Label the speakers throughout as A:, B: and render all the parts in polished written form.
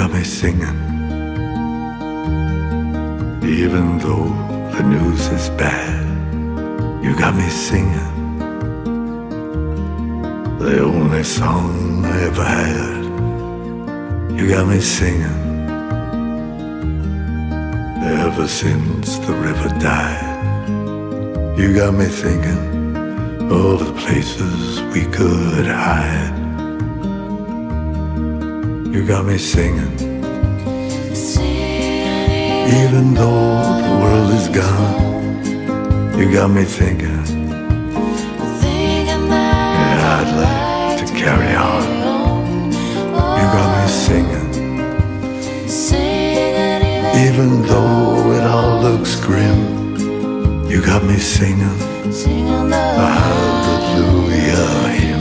A: got me singing. Even though the news is bad, you got me singing. The only song I ever had, you got me singing. Ever since the river died, you got me thinking of the places we could hide. You got me singing. Even though the world is gone, you got me thinking. Yeah, I'd like to carry on. You got me singing. Even though it all looks grim, you got me singing a hallelujah hymn.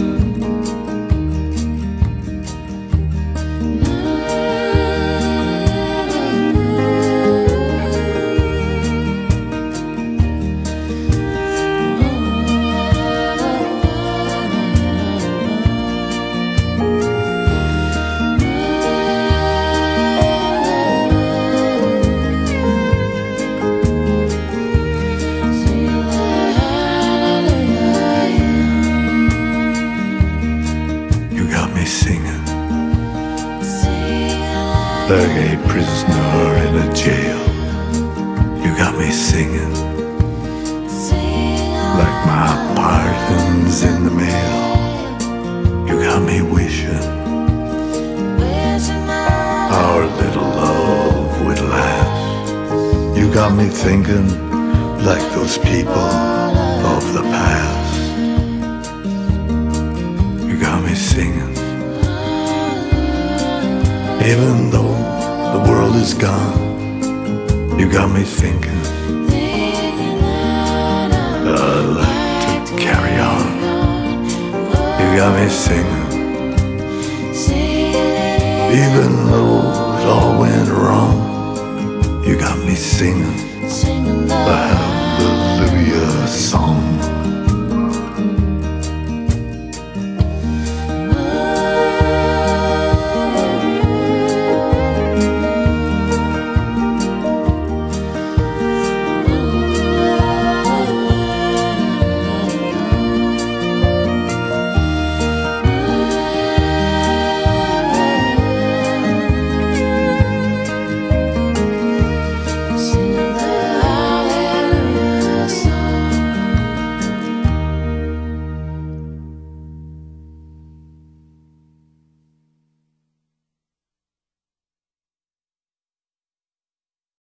A: Singing like a prisoner in a jail. You got me singing like my pardon's in the mail. You got me wishing our little love would last. You got me thinking like those people of the past. You got me singing. Even though the world is gone, you got me thinking. I'd like to carry on. You got me singing. Even though